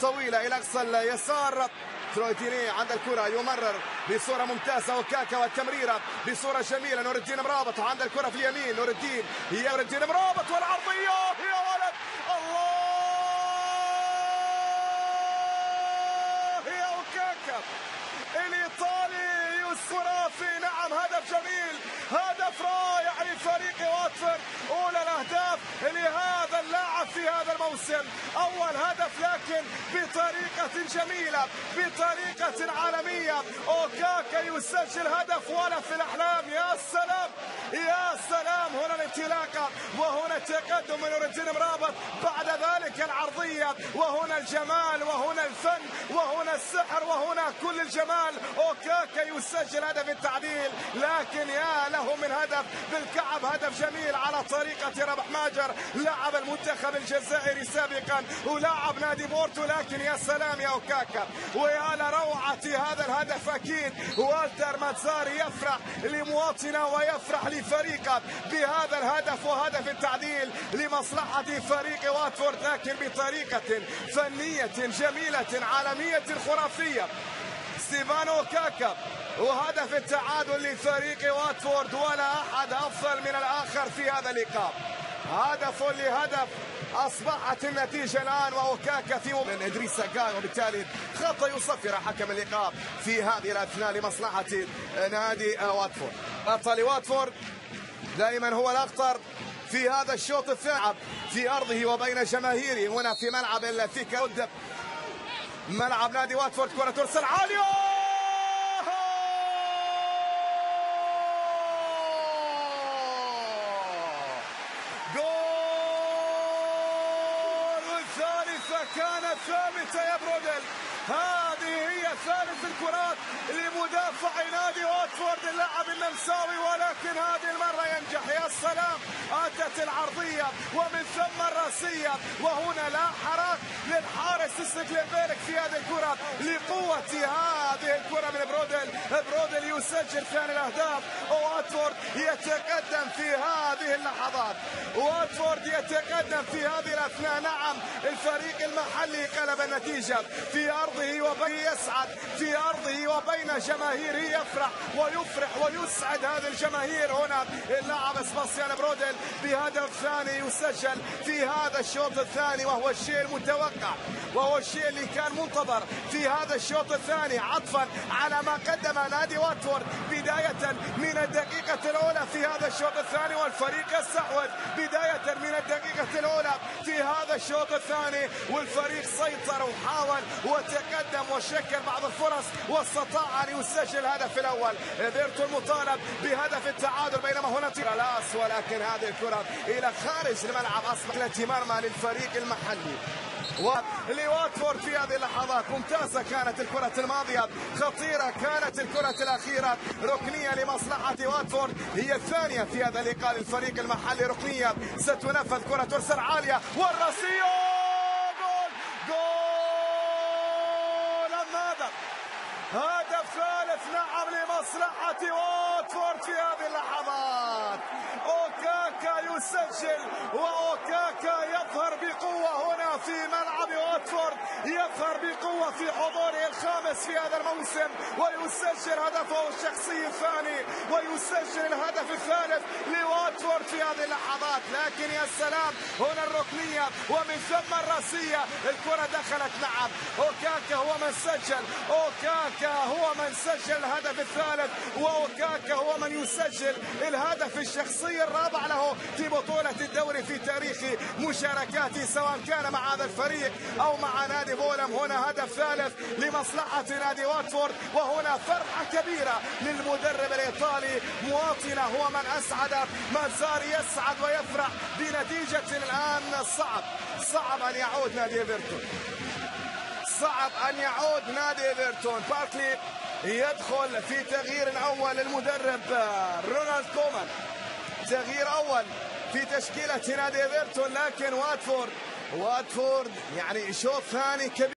طويلة إلى أقصى اليسار. ترويتيني عند الكرة يمرر بصورة ممتازة، وكاكا والتمريرة بصورة جميلة. نور الدين مرابط عند الكرة في اليمين. نور الدين مرابط والعرضية يا ولد الله يا وكاكا الإيطالي يوسف. نعم هدف جميل، هدف رائع لفريق واتفورد. أولى الأهداف لهذا اللاعب في هذا الموسم، أول هدف لكن بطريقة جميلة بطريقة عالمية. أوكاكا يسجل هدف ولا في الأحلام. يا سلام يا سلام، هنا الانطلاقة وهنا التقدم من نور الدين مرابط، بعد ذلك العرضية وهنا الجمال وهنا الفن وهنا السحر وهنا كل الجمال. أوكاكا يسجل هدف التعديل، لكن يا له من هدف بالكعب، هدف جميل على طريقة ربح ماجر لاعب المنتخب الجزائري سابقا ولاعب نادي بورتو. لكن يا سلام يا أوكاكا ويا لروعة هذا الهدف. أكيد والتر ماتزاري يفرح لمواطنه ويفرح لفريقه بهذا الهدف وهدف التعديل لمصلحة فريق واتفورد، لكن بطريقة فنية جميلة عالمية خرافية. ستيفانو أوكاكا وهدف التعادل لفريق واتفورد، ولا أحد أفضل من الآخر في هذا اللقاء. هدف لهدف، أصبحت النتيجة الآن وأوكاكا في من إدريس ساكاي، وبالتالي خط يصفر حكم اللقاء في هذه الأثناء لمصلحة نادي واتفورد. بطل واتفورد دائما هو الأخطر في هذا الشوط الثاني في أرضه وبين جماهيره. هنا في ملعب الفيكا قدام ملعب نادي واتفورد، كرة ترسل عالية كانت ثابتة يا برودل. هذه هي ثالث الكرات لمدافع نادي واتفورد اللاعب النمساوي، ولكن هذه المرة ينجح. يا سلام، أتت العرضية ومن ثم الرأسية، وهنا لا حراك للحارس ستيكلينبرغ في هذه الكرة لقوة هذه الكرة من برودل يسجل ثاني الأهداف. واتفورد يتقدم في هذه اللحظات، واتفورد يتقدم في هذه الأثناء. نعم الفريق المحلي قلب النتيجة في أرضه وبين يسعد في أرضه وبين جماهيره، يفرح ويفرح ويسعد هذه الجماهير. هنا اللاعب سباستيان برودل بهدف ثاني يسجل في هذا الشوط الثاني، وهو الشيء المتوقع وهو الشيء اللي كان منتظر في هذا الشوط الثاني، عطفا على ما قدم نادي واتفورد بداية من الدقيقة الأولى في هذا الشوط الثاني. والفريق استحوذ بداية من الدقيقة الأولى في هذا الشوط الثاني، والفريق سيطر وحاول وتقدم وشكل بعض الفرص واستطاع أن يسجل الهدف الأول. بيرتو المطالب بهدف التعادل، بينما هنا تيرالاس، ولكن هذه الكرة إلى خارج الملعب أصبحت مرمى للفريق المحلي ولواتفورد في هذه اللحظات. ممتازة كانت الكرة الماضية، خطيرة كانت الكرة الأخيرة، ركنية لمصلحة واتفورد، هي الثانية في هذا اللقاء للفريق المحلي. ركنية ستنفذ، كرة ترسل عالية والرأسية جول. ماذا هدف ثالث نعم لمصلحة واتفورد في هذه اللحظات. أوكاكا يسجل، وأوكاكا يظهر بقوة هنا في ملعب واتفورد، يظهر بقوة في حضوره الخامس في هذا الموسم، ويسجل هدفه الشخصي الثاني ويسجل الهدف الثالث لواتفورد في هذه اللحظات. لكن يا سلام، هنا الركنية ومن ثم الرأسية، الكرة دخلت. نعم أوكاكا هو من سجل، أوكاكا هو من سجل الهدف الثالث، وأوكاكا هو من يسجل الهدف الشخصي الرابع له في بطولة الدوري في تاريخ مشاركاته، سواء كان مع هذا الفريق أو مع نادي بولم. هنا هدف ثالث لمصلحة نادي واتفورد، وهنا فرحة كبيرة للمدرب الإيطالي. مواطنه هو من أسعد، مازاري يسعد ويفرح بنتيجة الآن. صعب أن يعود نادي إيفرتون، صعب أن يعود نادي إيفرتون. باركلي يدخل في تغيير أول المدرب رونالد كومان، تغيير أول في تشكيلة نادي إيفرتون. لكن واتفورد يعني شوط ثاني كبير.